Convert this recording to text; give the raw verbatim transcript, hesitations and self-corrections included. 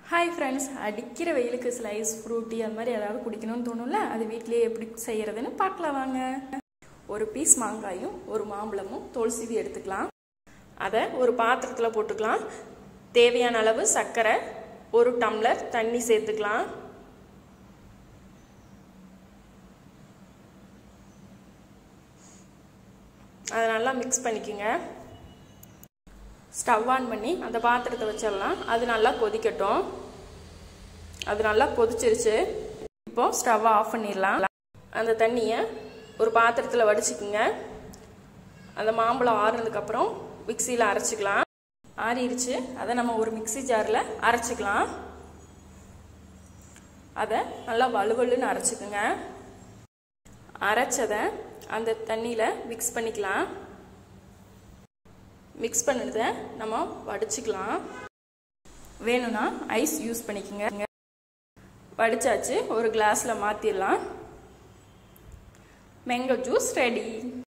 Hi friends, அடிக்கிற வெயிலுக்கு slice Frooti அது மாதிரி ஏதாவது குடிக்கணும்னு தோணும்ல, அது வீட்டிலேயே எப்படி செய்கிறதுன்னு பார்க்கலாம் வாங்க. ஒரு பீஸ் மாங்காயும் ஒரு மாம்பழமும் தோல் சீவி எடுத்துக்கலாம். அதை ஒரு பாத்திரத்தில் போட்டுக்கலாம். தேவையான அளவு சர்க்கரை, ஒரு டம்ளர் தண்ணி சேர்த்துக்கலாம். அதை நல்லா மிக்ஸ் பண்ணிக்கோங்க. ஸ்டவ் ஆன் பண்ணி அந்த பாத்திரத்தை வச்சிடலாம். அது நல்லா கொதிக்கட்டும். அது நல்லா கொதிச்சிருச்சு. இப்போ ஸ்டவ்வை ஆஃப் பண்ணிடலாம். அந்த தண்ணியை ஒரு பாத்திரத்தில் வடிச்சுக்குங்க. அந்த மாம்பழம் ஆறுனதுக்கப்புறம் மிக்சியில் அரைச்சிக்கலாம். ஆறிடுச்சு. அதை நம்ம ஒரு மிக்சி ஜாரில் அரைச்சிக்கலாம். அதை நல்லா வலுவலுன்னு அரைச்சிக்குங்க. அரைச்சதை அந்த தண்ணியில் மிக்ஸ் பண்ணிக்கலாம். மிக்ஸ் பண்ணதை நம்ம வடிச்சுக்கலாம். வேணும்னா ஐஸ் யூஸ் பண்ணிக்கோங்க. வடிச்சாச்சு. ஒரு கிளாஸில் மாற்றிடலாம். Mango juice ready.